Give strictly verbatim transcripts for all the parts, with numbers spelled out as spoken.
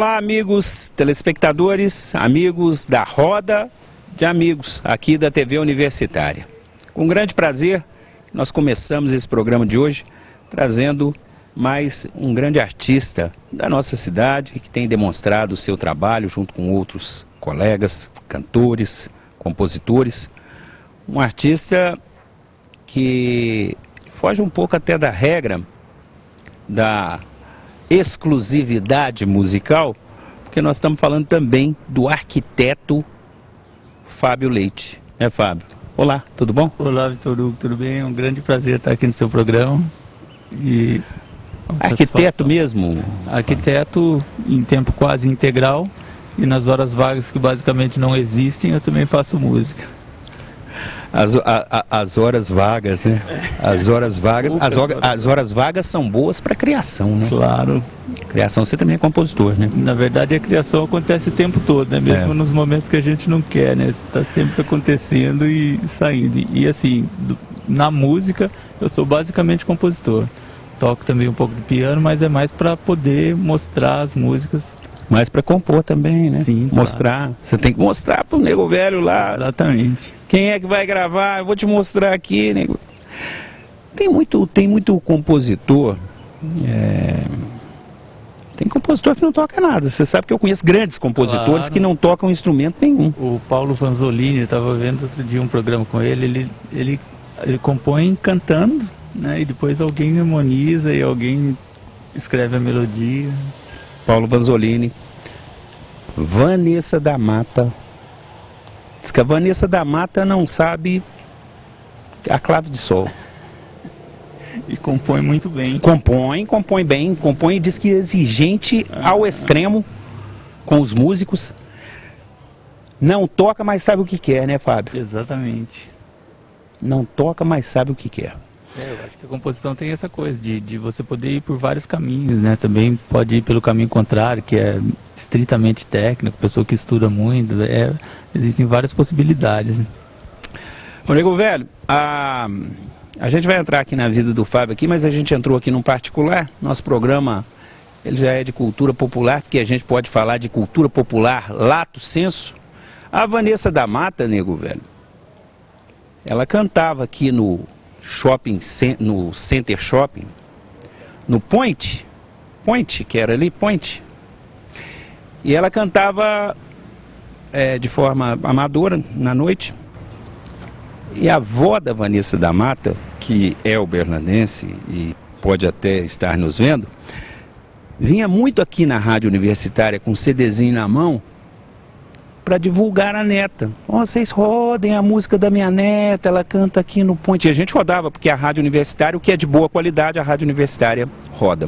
Olá, amigos telespectadores, amigos da roda de amigos aqui da T V Universitária. Com grande prazer, nós começamos esse programa de hoje trazendo mais um grande artista da nossa cidade que tem demonstrado o seu trabalho junto com outros colegas, cantores, compositores. Um artista que foge um pouco até da regra da exclusividade musical, porque nós estamos falando também do arquiteto Fábio Leite. É, Fábio? Olá, tudo bom? Olá, Vitor Hugo, tudo bem? É um grande prazer estar aqui no seu programa. E arquiteto mesmo? Arquiteto em tempo quase integral, e nas horas vagas que basicamente não existem, eu também faço música. As, a, a, as horas vagas, né? As horas vagas, as, as horas vagas são boas para criação, né? Claro. Criação, você também é compositor, né? Na verdade, a criação acontece o tempo todo, né? Mesmo é. nos momentos que a gente não quer, né? Está sempre acontecendo e saindo. E, e assim, do, na música, eu sou basicamente compositor. Toco também um pouco de piano, mas é mais para poder mostrar as músicas. Mas para compor também, né? Sim, mostrar. Claro. Você tem que mostrar pro nego velho lá. Exatamente. Quem é que vai gravar? Eu vou te mostrar aqui, nego. Tem muito, tem muito compositor. É... Tem compositor que não toca nada. Você sabe que eu conheço grandes compositores, claro, que não tocam instrumento nenhum. O Paulo Vanzolini, eu estava vendo outro dia um programa com ele, ele, ele, ele compõe cantando, né? E depois alguém harmoniza e alguém escreve a melodia. Paulo Vanzolini. Vanessa da Mata. Diz que a Vanessa da Mata não sabe a clave de sol. E compõe muito bem. Compõe, compõe bem, compõe e diz que é exigente ah, ao extremo com os músicos. Não toca, mas sabe o que quer, né, Fábio? Exatamente. Não toca, mas sabe o que quer. É, eu acho que a composição tem essa coisa de, de você poder ir por vários caminhos, né? Também pode ir pelo caminho contrário, que é estritamente técnico, pessoa que estuda muito, é, existem várias possibilidades. Né? Ô, nego velho, a, a gente vai entrar aqui na vida do Fábio aqui, mas a gente entrou aqui num particular. Nosso programa, ele já é de cultura popular, porque a gente pode falar de cultura popular lato sensu. A Vanessa da Mata, nego velho, ela cantava aqui no shopping, no Center Shopping, no Point, Point, que era ali, Point, e ela cantava é, de forma amadora na noite, e a avó da Vanessa da Mata, que é uberlandense e pode até estar nos vendo, vinha muito aqui na Rádio Universitária com um CDzinho na mão, para divulgar a neta. Oh, vocês rodem a música da minha neta, ela canta aqui no Ponte. E a gente rodava, porque a Rádio Universitária, o que é de boa qualidade, a Rádio Universitária roda.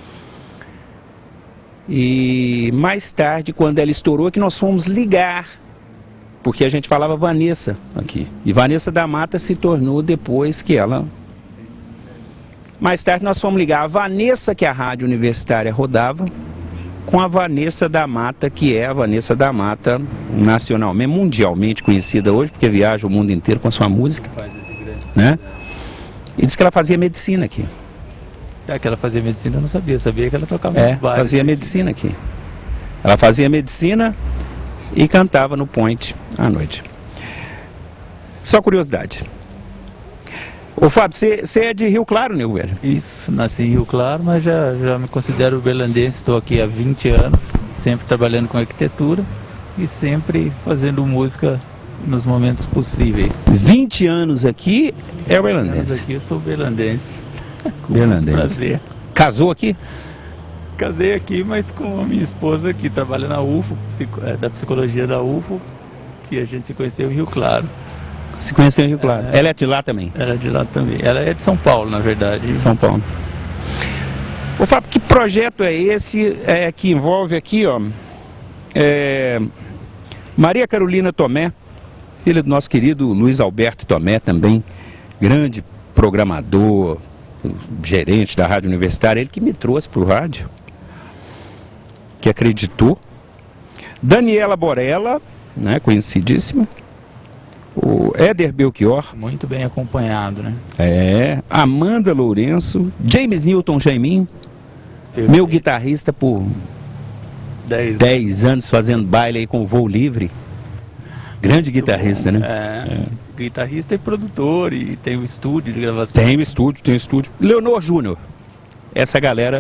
E mais tarde, quando ela estourou, que nós fomos ligar, porque a gente falava Vanessa aqui. E Vanessa da Mata se tornou depois que ela... Mais tarde nós fomos ligar a Vanessa, que a Rádio Universitária rodava, com a Vanessa da Mata, que é a Vanessa da Mata nacionalmente, mundialmente conhecida hoje, porque viaja o mundo inteiro com a sua música, né? E diz que ela fazia medicina aqui. É, que ela fazia medicina, eu não sabia, eu sabia que ela tocava É, vários, fazia aqui. medicina aqui. Ela fazia medicina e cantava no Point à noite. Só curiosidade. Ô Fábio, você é de Rio Claro, né, velho? Isso, nasci em Rio Claro, mas já, já me considero uberlandense, estou aqui há vinte anos, sempre trabalhando com arquitetura e sempre fazendo música nos momentos possíveis. vinte anos aqui é uberlandense? Aqui eu sou uberlandense. Uberlandense. Prazer. Casou aqui? Casei aqui, mas com a minha esposa que trabalha na U F O, da psicologia da U F O, que a gente se conheceu em Rio Claro. Se conheceu em Rio Claro. É, ela é de lá também? Ela é de lá também. Ela é de São Paulo, na verdade. São Paulo. Ô Fábio, que projeto é esse é, que envolve aqui, ó, é, Maria Carolina Tomé, filha do nosso querido Luiz Alberto Tomé, também grande programador, gerente da Rádio Universitária, ele que me trouxe para o rádio, que acreditou. Daniela Borella, né, conhecidíssima. O Éder Belchior. Muito bem acompanhado, né? É. Amanda Lourenço. James Newton Jaimin. Meu guitarrista por dez. dez anos fazendo baile aí com o Voo Livre. Grande guitarrista, né? É, é. Guitarrista e produtor, e tem o estúdio de gravação. Tem o estúdio, tem o estúdio. Leonor Júnior. Essa galera...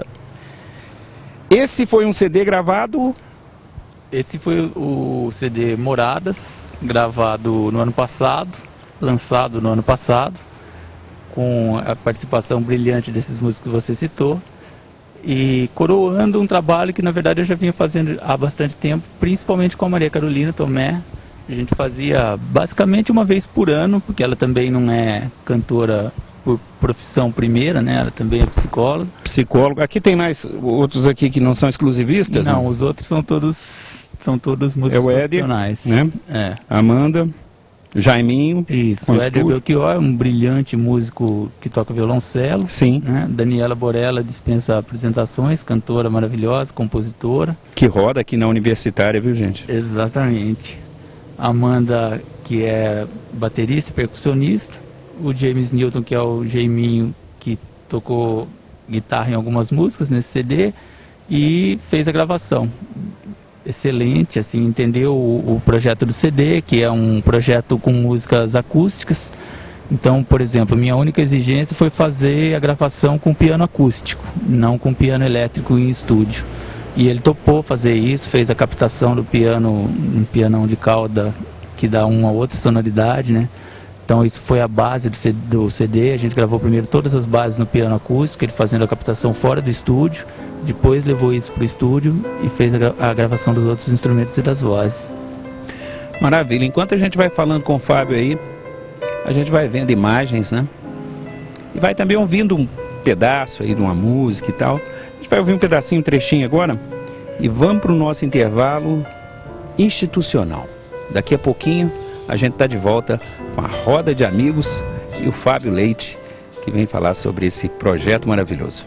Esse foi um C D gravado... Esse foi o C D Moradas, gravado no ano passado, lançado no ano passado, com a participação brilhante desses músicos que você citou, e coroando um trabalho que na verdade eu já vinha fazendo há bastante tempo, principalmente com a Maria Carolina Tomé. A gente fazia basicamente uma vez por ano, porque ela também não é cantora por profissão primeira, né? Ela também é psicóloga. Psicóloga. Aqui tem mais outros aqui que não são exclusivistas? Não, né? os outros são todos são todos músicos é o Ed, profissionais. Né? É. Amanda, Jaiminho. Isso, o Éder Belchior é um brilhante músico que toca violoncelo. Sim. Né? Daniela Borella dispensa apresentações, cantora maravilhosa, compositora. Que roda aqui na Universitária, viu, gente? Exatamente. Amanda, que é baterista e percussionista. O James Newton, que é o Jaiminho, que tocou guitarra em algumas músicas nesse C D e fez a gravação. Excelente, assim, entendeu o, o projeto do C D, que é um projeto com músicas acústicas. Então, por exemplo, minha única exigência foi fazer a gravação com piano acústico, não com piano elétrico em estúdio. E ele topou fazer isso, fez a captação do piano, um pianão de cauda que dá uma outra sonoridade, né? Então isso foi a base do C D, do C D. A gente gravou primeiro todas as bases no piano acústico, ele fazendo a captação fora do estúdio, depois levou isso para o estúdio e fez a, gra a gravação dos outros instrumentos e das vozes. Maravilha. Enquanto a gente vai falando com o Fábio aí, a gente vai vendo imagens, né? E vai também ouvindo um pedaço aí de uma música e tal. A gente vai ouvir um pedacinho, um trechinho agora e vamos para o nosso intervalo institucional. Daqui a pouquinho a gente está de volta com a roda de amigos e o Fábio Leite, que vem falar sobre esse projeto maravilhoso.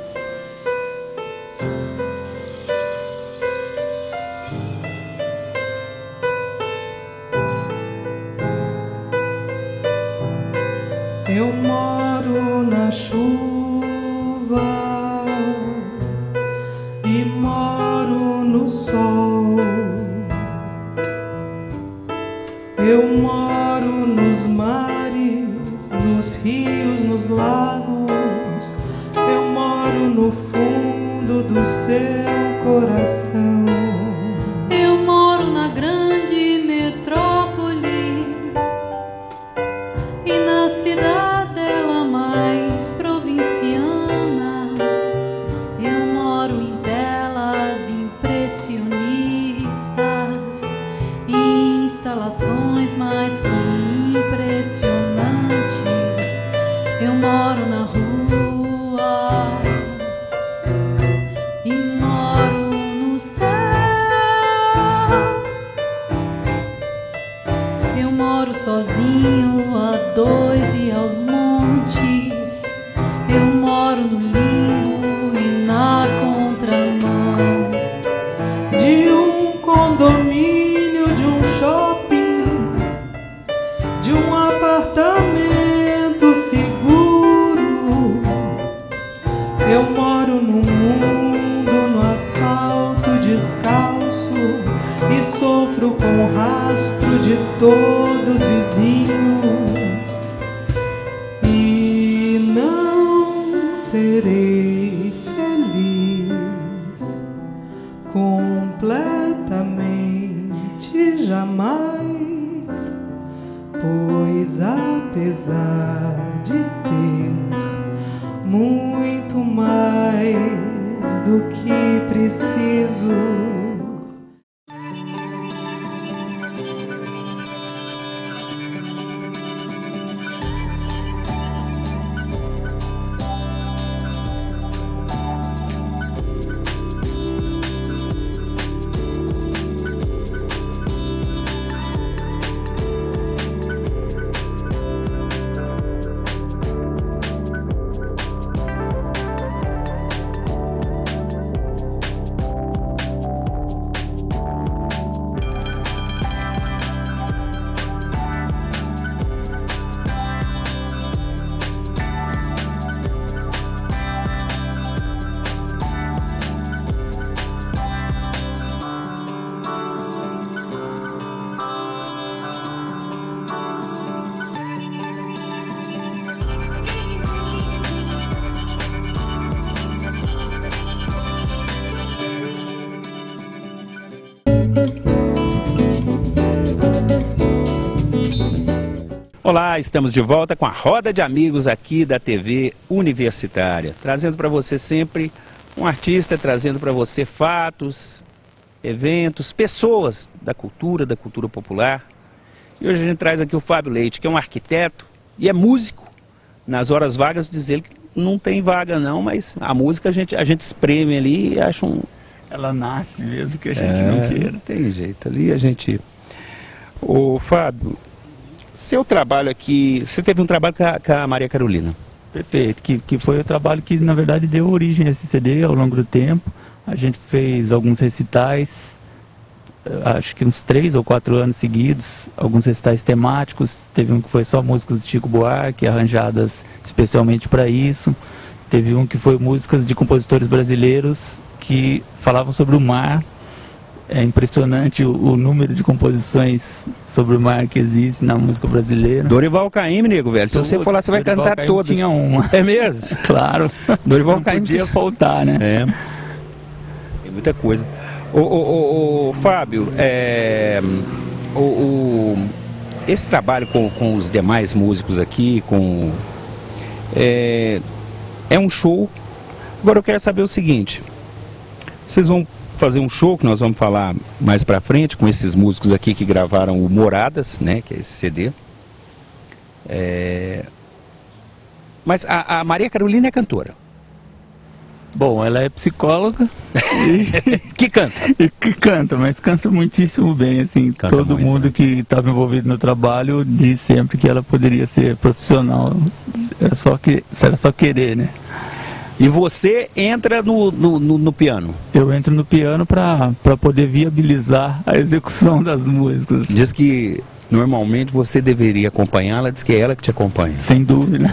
Eu moro na chuva e moro no sol. Eu moro nos mares, nos rios, nos lagos. Eu moro no fundo do seu coração. Eu moro na grande metrópole e na cidadela mais provinciana. Eu moro em telas impressionistas e instalações mais que impressionantes. Eu moro na rua e moro no céu. Eu moro sozinho a dois e aos montes. Eu moro no limbo e na contramão De um condomínio, de um shopping, de um apartamento seguro. Eu moro num mundo no asfalto descalço e sofro com o rastro de todos os vizinhos. E não serei feliz completamente jamais, pois apesar de ter muito mais do que preciso, Olá, estamos de volta com a roda de amigos aqui da T V Universitária, trazendo para você sempre um artista, trazendo para você fatos, eventos, pessoas da cultura, da cultura popular. E hoje a gente traz aqui o Fábio Leite, que é um arquiteto e é músico. Nas horas vagas diz ele que não tem vaga não, mas a música a gente, a gente espreme ali e acha um... Ela nasce mesmo que a gente é, não queira. Não tem jeito ali, a gente... Ô Fábio, seu trabalho aqui, você teve um trabalho com a, com a Maria Carolina. Perfeito, que, que foi o trabalho que na verdade deu origem a esse C D ao longo do tempo. A gente fez alguns recitais, acho que uns três ou quatro anos seguidos, alguns recitais temáticos. Teve um que foi só músicas de Chico Buarque, arranjadas especialmente para isso. Teve um que foi músicas de compositores brasileiros que falavam sobre o mar. É impressionante o, o número de composições sobre o mar que existe na música brasileira. Dorival Caymmi, nego, velho. Se você for lá, você vai Dorival cantar Caymmi todas. Tinha uma. É mesmo? Claro. Dorival Não Caymmi podia faltar, né? É. Tem muita coisa. Ô, ô, ô, ô Fábio, é, o, o, esse trabalho com, com os demais músicos aqui, com, é, é um show. Agora eu quero saber o seguinte. Vocês vão fazer um show que nós vamos falar mais pra frente com esses músicos aqui que gravaram o Moradas, né, que é esse C D. É... Mas a, a Maria Carolina é cantora. Bom, ela é psicóloga e... que canta. E que canta, mas canta muitíssimo bem, assim. Canta todo muito, mundo né? que estava envolvido no trabalho diz sempre que ela poderia ser profissional. Era só, que, era só querer, né? E você entra no, no, no, no piano? Eu entro no piano para poder viabilizar a execução das músicas. Diz que normalmente você deveria acompanhá-la, diz que é ela que te acompanha. Sem dúvida.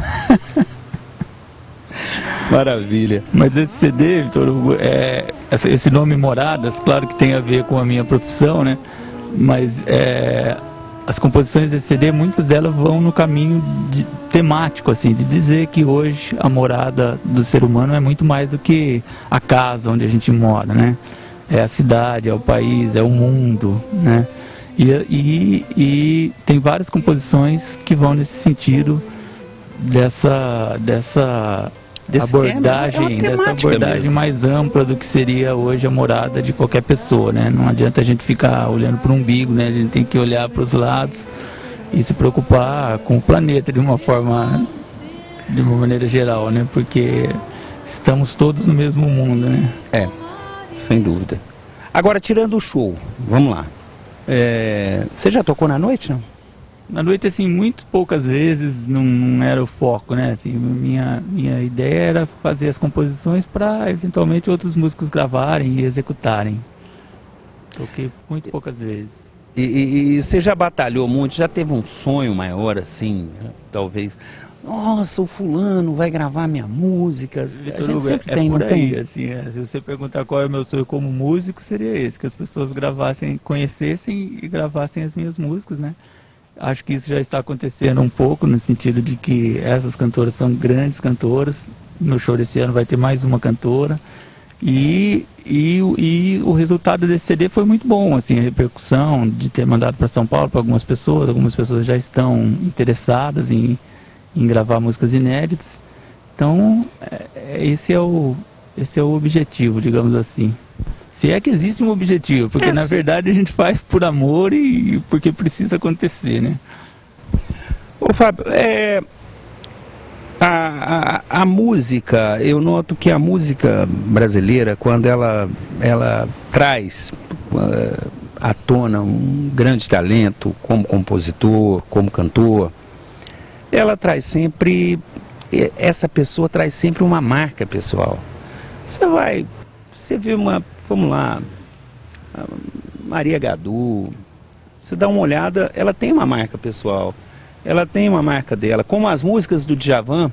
Maravilha. Mas esse C D, Vitor, é, esse nome Moradas, claro que tem a ver com a minha profissão, né? Mas é, as composições desse C D, muitas delas vão no caminho de, temático, assim, de dizer que hoje a morada do ser humano é muito mais do que a casa onde a gente mora, né? É a cidade, é o país, é o mundo, né? E, e, e tem várias composições que vão nesse sentido dessa, dessa Desse abordagem, tema, é dessa abordagem mesmo. mais ampla do que seria hoje a morada de qualquer pessoa, né? Não adianta a gente ficar olhando para o umbigo, né? A gente tem que olhar para os lados e se preocupar com o planeta de uma forma, de uma maneira geral, né? Porque estamos todos no mesmo mundo, né? É, sem dúvida. Agora, tirando o show, vamos lá. É, você já tocou na noite, não? Na noite, assim, muito poucas vezes, não, não era o foco, né? Assim, minha, minha ideia era fazer as composições para, eventualmente, outros músicos gravarem e executarem. Toquei muito poucas vezes. E, e, e você já batalhou muito, já teve um sonho maior, assim, talvez... Nossa, o fulano vai gravar minha música. Vitor, a gente sempre é, tem, é por não aí, tem? assim, é, se você perguntar qual é o meu sonho como músico, seria esse, que as pessoas gravassem, conhecessem e gravassem as minhas músicas, né? Acho que isso já está acontecendo um pouco, no sentido de que essas cantoras são grandes cantoras. No show desse ano vai ter mais uma cantora. E, e, e o resultado desse C D foi muito bom, assim, a repercussão de ter mandado para São Paulo para algumas pessoas. Algumas pessoas já estão interessadas em, em gravar músicas inéditas. Então, é, esse, é o, esse é o objetivo, digamos assim. Se é que existe um objetivo, porque é, na verdade a gente faz por amor e porque precisa acontecer, né? Ô Fábio, é, a, a, a música, eu noto que a música brasileira, quando ela, ela traz uh, à tona um grande talento como compositor, como cantor, ela traz sempre, essa pessoa traz sempre uma marca pessoal. Você vai, você vê uma... Vamos lá, Maria Gadu, você dá uma olhada, ela tem uma marca pessoal, ela tem uma marca dela, como as músicas do Djavan,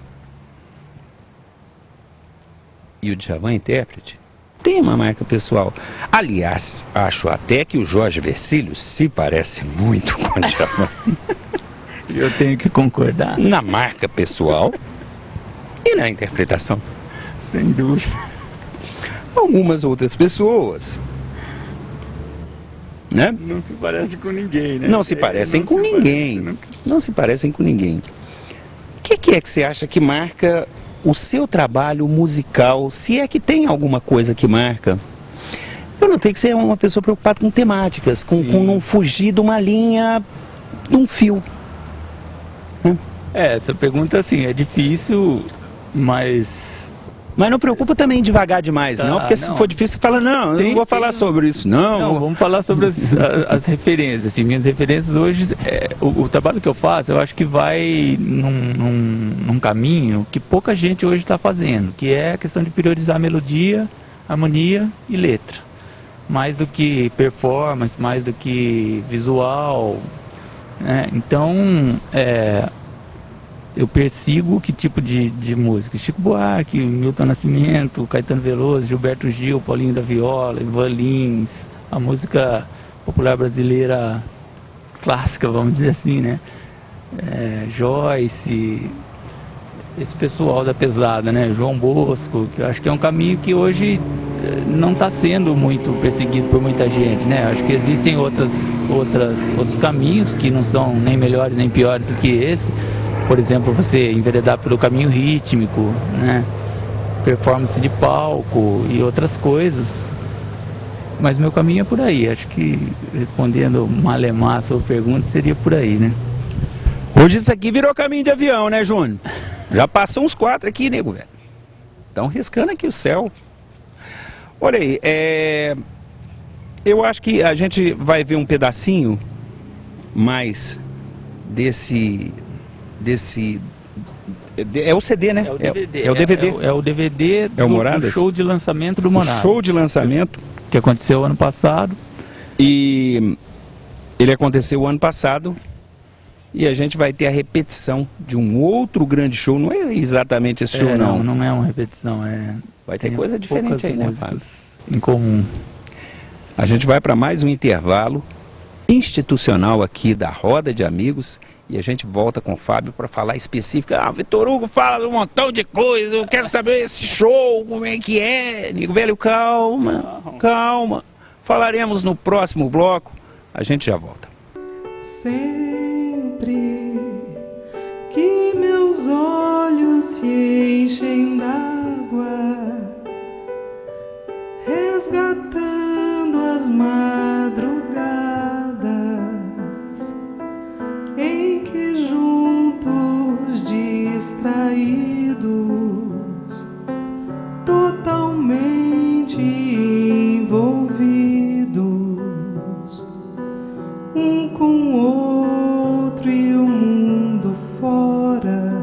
e o Djavan é intérprete, tem uma marca pessoal. Aliás, acho até que o Jorge Vercillo se parece muito com o Djavan. Eu tenho que concordar. Na marca pessoal e na interpretação. Sem dúvida. Algumas outras pessoas, né? Não se parece com ninguém, né? Não se parecem não com se ninguém. parece, Não se parecem com ninguém. O que, que é que você acha que marca o seu trabalho musical? Se é que tem alguma coisa que marca? Eu notei que você é uma pessoa preocupada com temáticas, com, com não fugir de uma linha, de um fio. Né? É, essa pergunta assim, é difícil, mas... Mas não preocupa também devagar demais, Tá, não, porque se não. for difícil, você fala, não, eu Tem- não vou falar tem- sobre isso, não. Não, vamos falar sobre as, a- as referências. Assim, minhas referências hoje, é, o, o trabalho que eu faço, eu acho que vai num, num, num caminho que pouca gente hoje está fazendo, que é a questão de priorizar melodia, harmonia e letra. Mais do que performance, mais do que visual. Né? Então, é, eu persigo que tipo de, de música? Chico Buarque, Milton Nascimento, Caetano Veloso, Gilberto Gil, Paulinho da Viola, Ivan Lins, a música popular brasileira clássica, vamos dizer assim, né? É, Joyce, esse pessoal da pesada, né? João Bosco, que eu acho que é um caminho que hoje eh, não está sendo muito perseguido por muita gente, né? Acho que existem outras, outras, outros caminhos que não são nem melhores nem piores do que esse. Por exemplo, você enveredar pelo caminho rítmico, né? Performance de palco e outras coisas. Mas meu caminho é por aí. Acho que respondendo malemar a sua pergunta seria por aí, né? Hoje isso aqui virou caminho de avião, né, Júnior? Já passou uns quatro aqui, nego, velho. Estão riscando aqui o céu. Olha aí, é... eu acho que a gente vai ver um pedacinho mais desse... desse... É o C D, né? É o D V D. É, é o D V D. É, é, é o D V D do, É o do Moradas? show de lançamento do O Moradas. show de lançamento. Que aconteceu ano passado. E ele aconteceu ano passado. E a gente vai ter a repetição de um outro grande show. Não é exatamente esse show, É, não. não. Não é uma repetição. É... Vai ter tem coisa diferente poucas aí, né, músicas Fábio? em comum. A gente vai para mais um intervalo institucional aqui da Roda de Amigos. E a gente volta com o Fábio para falar específico. Ah, Vitor Hugo fala de um montão de coisa. Eu quero saber esse show, como é que é. Amigo velho, calma, calma. Falaremos no próximo bloco. A gente já volta. Sempre que meus olhos se enchem d'água, resgatando as madrugadas em que juntos distraídos, totalmente envolvidos, um com o outro e o mundo fora,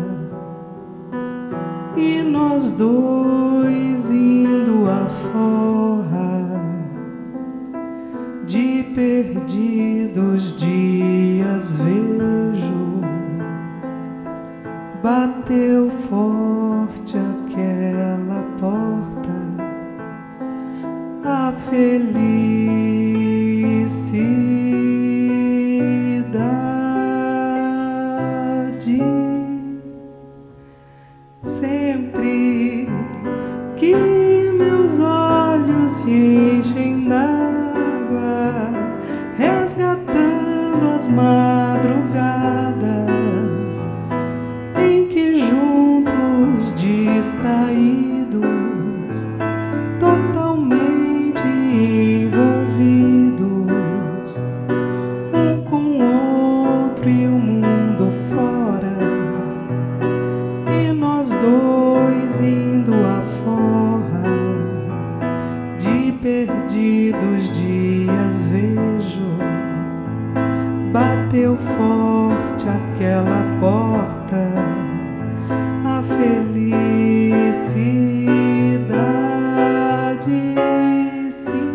e nós dois indo aforra, de perdidos dias vejo, bateu forte aquela porta, a felicidade. Sempre que meus olhos se enchem d'água, resgatando as madrugadas em que juntos distraídos, totalmente envolvidos, um com o outro e o mundo fora, e nós dois indo aforra, de perdidos dias vejo, bateu forte aquela porta, a felicidade, sim.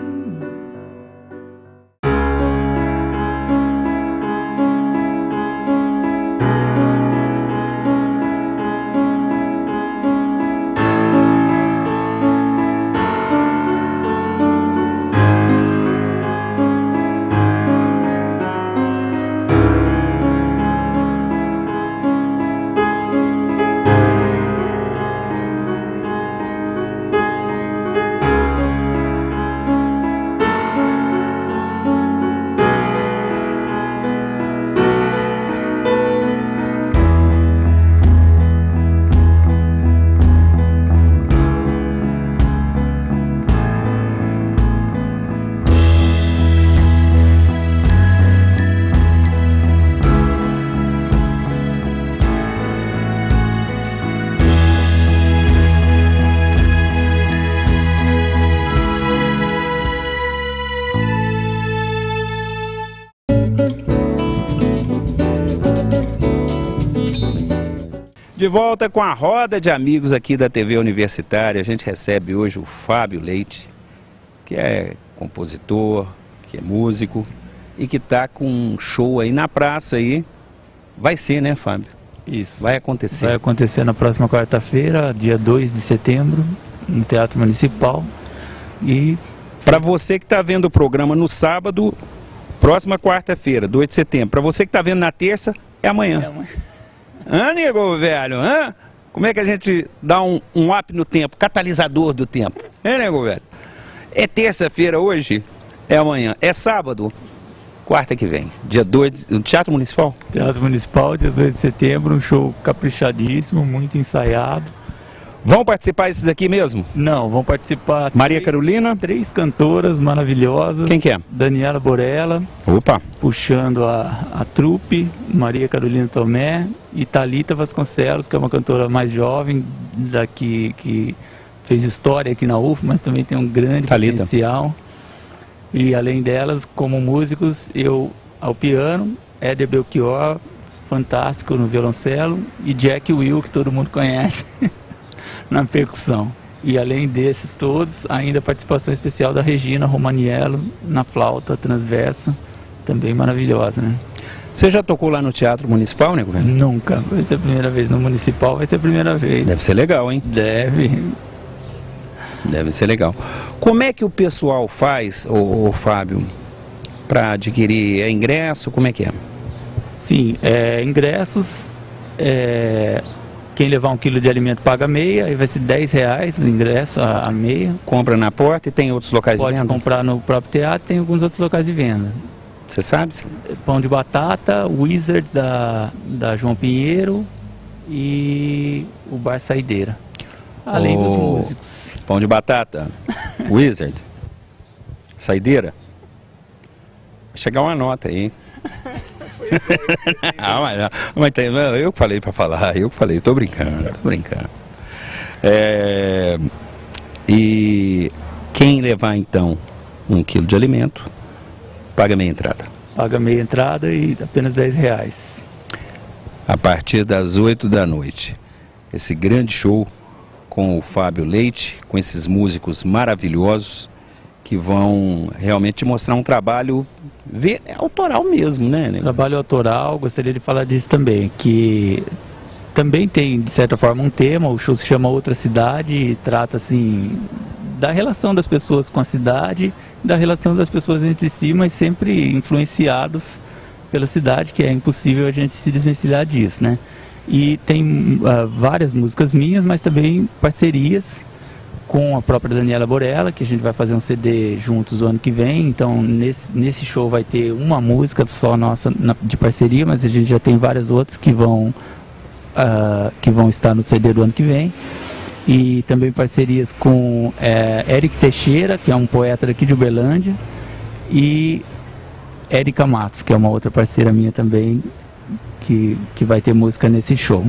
De volta com a roda de amigos aqui da T V Universitária. A gente recebe hoje o Fábio Leite, que é compositor, que é músico e que está com um show aí na praça aí. Vai ser, né, Fábio? Isso. Vai acontecer. Vai acontecer na próxima quarta-feira, dia dois de setembro, no Teatro Municipal. E para você que está vendo o programa no sábado, próxima quarta-feira, dois de setembro. Para você que está vendo na terça, é amanhã. é uma... Hã, nego velho? Hã? Como é que a gente dá um, um up no tempo? Catalisador do tempo. É, nego velho? É terça-feira hoje? É amanhã. É sábado? Quarta que vem. Dia dois, no Teatro Municipal? Teatro Municipal, dia dois de setembro, um show caprichadíssimo, muito ensaiado. Vão participar esses aqui mesmo? Não, vão participar... Maria três, Carolina? Três cantoras maravilhosas. Quem que é? Daniela Borella. Opa! Puxando a, a trupe, Maria Carolina Tomé e Thalita Vasconcelos, que é uma cantora mais jovem, daqui, que fez história aqui na U F, mas também tem um grande Thalita. potencial. E além delas, como músicos, eu ao piano, Éder Belchior, fantástico no violoncelo, e Jack Will, que todo mundo conhece, na percussão. E além desses todos, ainda a participação especial da Regina Romaniello na flauta transversa, também maravilhosa, né? Você já tocou lá no Teatro Municipal, nego velho? Nunca, vai ser a primeira vez no Municipal, vai ser a primeira vez. Deve ser legal, hein? Deve. Deve ser legal. Como é que o pessoal faz, ô, ô Fábio, para adquirir é ingresso? Como é que é? Sim, é, ingressos, é, quem levar um quilo de alimento paga meia, aí vai ser dez reais o ingresso, a, a meia. Compra na porta e tem outros locais Pode de venda? comprar no próprio teatro, tem alguns outros locais de venda. Você sabe? Pão de batata, Wizard da, da João Pinheiro e o Bar Saideira. Além Oh. dos músicos. Pão de batata, Wizard, Saideira. Vai chegar uma nota aí. ah, mas, mas tem, eu que falei para falar, eu que falei, tô brincando, tô brincando. É, e quem levar então um quilo de alimento, paga meia entrada. Paga meia entrada e apenas dez reais. A partir das oito da noite. Esse grande show com o Fábio Leite, com esses músicos maravilhosos que vão realmente mostrar um trabalho ver, é autoral mesmo, né? né? Trabalho autoral, gostaria de falar disso também, que também tem, de certa forma, um tema, o show se chama Outra Cidade e trata, assim, da relação das pessoas com a cidade, da relação das pessoas entre si, mas sempre influenciados pela cidade, que é impossível a gente se desvencilhar disso, né? E tem uh, várias músicas minhas, mas também parcerias com a própria Daniela Borella, que a gente vai fazer um C D juntos o ano que vem. Então nesse, nesse show vai ter uma música só nossa na, de parceria, mas a gente já tem várias outras que vão, uh, que vão estar no C D do ano que vem. E também parcerias com é, Eric Teixeira, que é um poeta daqui de Uberlândia, e Érica Matos, que é uma outra parceira minha também, que, que vai ter música nesse show.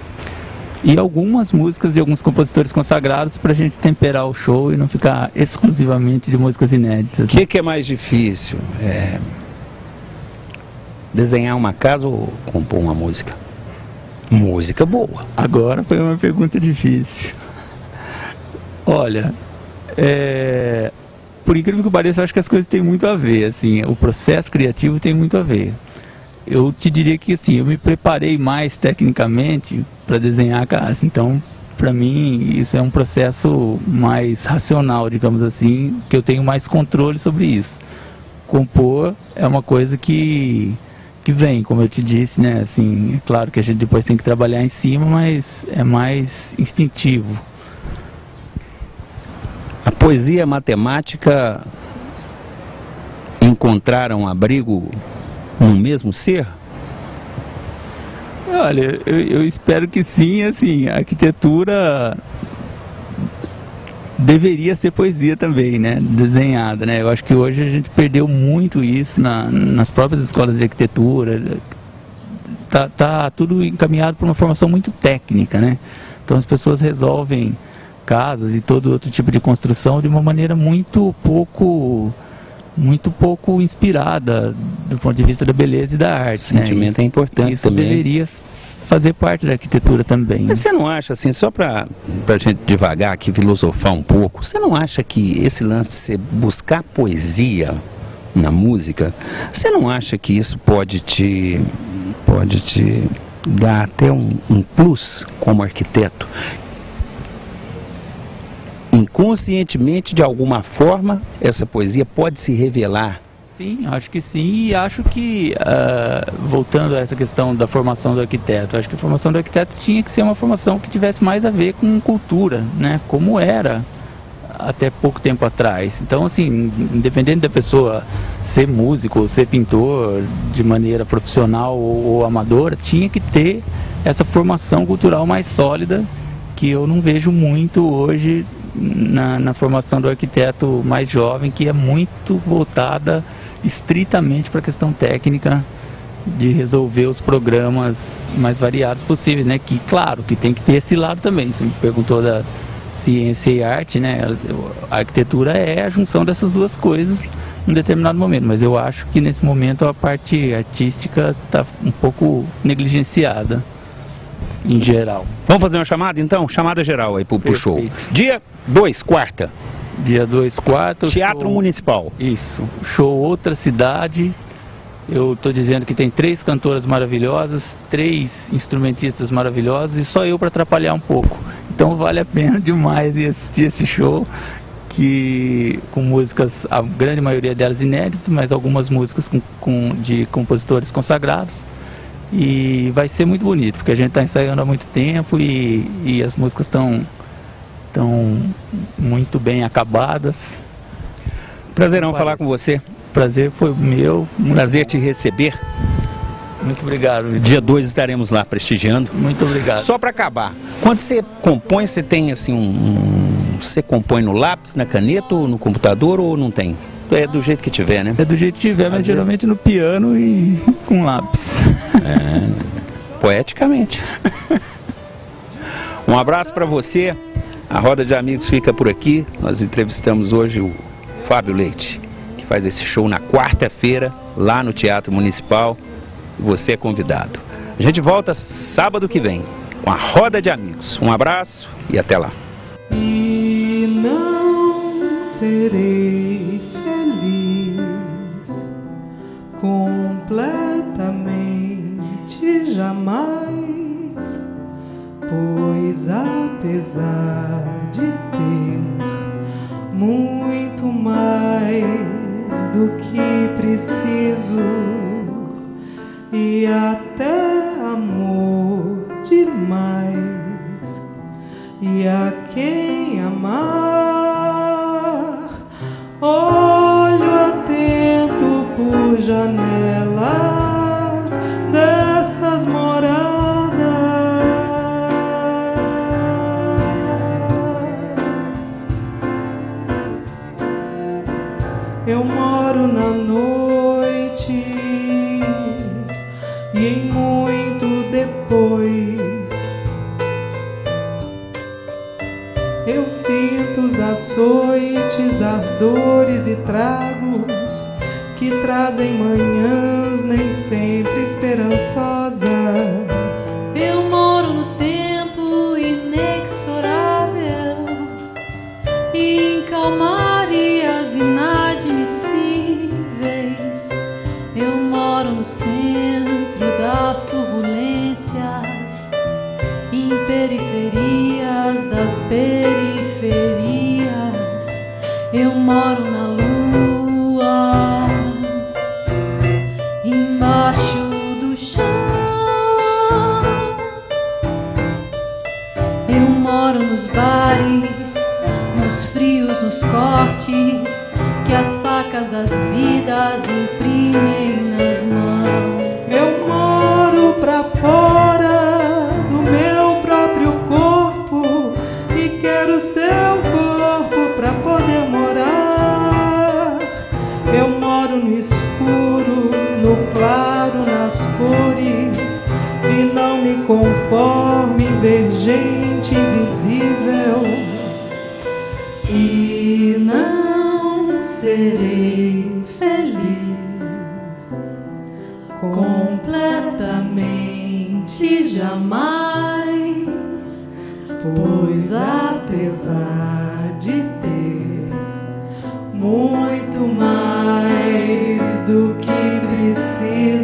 E algumas músicas de alguns compositores consagrados para a gente temperar o show e não ficar exclusivamente de músicas inéditas. O que, que é mais difícil? É desenhar uma casa ou compor uma música? Música boa. Agora foi uma pergunta difícil. Olha, é... por incrível que pareça, eu acho que as coisas têm muito a ver, assim, o processo criativo tem muito a ver. Eu te diria que, assim, eu me preparei mais tecnicamente para desenhar a casa, então, para mim, isso é um processo mais racional, digamos assim, que eu tenho mais controle sobre isso. Compor é uma coisa que, que vem, como eu te disse, né, assim, é claro que a gente depois tem que trabalhar em cima, mas é mais instintivo. A poesia e a matemática encontraram abrigo no mesmo ser? Olha, eu, eu espero que sim, assim, a arquitetura deveria ser poesia também, né, desenhada, né, eu acho que hoje a gente perdeu muito isso na, nas próprias escolas de arquitetura, tá, tá tudo encaminhado para uma formação muito técnica, né, então as pessoas resolvem casas e todo outro tipo de construção de uma maneira muito pouco muito pouco inspirada do ponto de vista da beleza e da arte. O sentimento né? é importante isso também. Deveria fazer parte da arquitetura também. Mas você não acha, assim, só para a gente devagar aqui, filosofar um pouco, você não acha que esse lance de você buscar poesia na música, você não acha que isso pode te, pode te dar até um, um plus como arquiteto? Inconscientemente, de alguma forma, essa poesia pode se revelar. Sim, acho que sim, e acho que, uh, voltando a essa questão da formação do arquiteto, acho que a formação do arquiteto tinha que ser uma formação que tivesse mais a ver com cultura, né, como era até pouco tempo atrás. Então, assim, independente da pessoa ser músico ou ser pintor de maneira profissional ou, ou amadora, tinha que ter essa formação cultural mais sólida, que eu não vejo muito hoje na, na formação do arquiteto mais jovem, que é muito voltada estritamente para a questão técnica de resolver os programas mais variados possíveis, né? Que, claro, que tem que ter esse lado também. Você me perguntou da ciência e arte, né? A arquitetura é a junção dessas duas coisas em um determinado momento, mas eu acho que nesse momento a parte artística está um pouco negligenciada, em geral. Vamos fazer uma chamada, então? Chamada geral aí pro, pro show. Dia dois, quarta. Dia dois, quarta. Teatro show... Municipal. Isso. Show Outra Cidade. Eu estou dizendo que tem três cantoras maravilhosas, três instrumentistas maravilhosos e só eu para atrapalhar um pouco. Então vale a pena demais ir assistir esse show, que com músicas, a grande maioria delas inéditas, mas algumas músicas com, com, de compositores consagrados. E vai ser muito bonito, porque a gente está ensaiando há muito tempo e, e as músicas estão estão muito bem acabadas. Prazerão falar com você. Prazer foi meu. Prazer te receber. Muito obrigado. Dia dois estaremos lá prestigiando. Muito obrigado. Só para acabar, quando você compõe, você tem assim um, um... Você compõe no lápis, na caneta ou no computador ou não tem? É do jeito que tiver, né? É do jeito que tiver, mas Às geralmente vezes... no piano e com lápis. É, poeticamente. Um abraço para você. A Roda de Amigos fica por aqui. Nós entrevistamos hoje o Fábio Leite, que faz esse show na quarta-feira, lá no Teatro Municipal. Você é convidado. A gente volta sábado que vem com a Roda de Amigos. Um abraço e até lá. E não serei feliz completamente jamais, pois apesar de ter muito mais do que preciso e até amor demais, e a quem amar, olho atento por janelas dessas moradas. Eu moro na noite e em muito depois eu sinto os açoites, ardores e tragos que trazem manhãs nem sempre esperançosas. Eu moro no tempo inexorável e em calmarias inadmissíveis. Eu moro no centro das turbulências, em periferias das periferias. Eu moro na lua, embaixo do chão. Eu moro nos bares, nos frios, nos cortes que as facas das vidas imprimem nas mãos. Eu moro pra fora do meu próprio corpo e quero seu corpo pra poder morar. Eu moro no escuro, no claro, nas cores, e não me conformo em ver gente invisível. E não serei feliz completamente mente jamais, pois apesar de ter muito mais do que preciso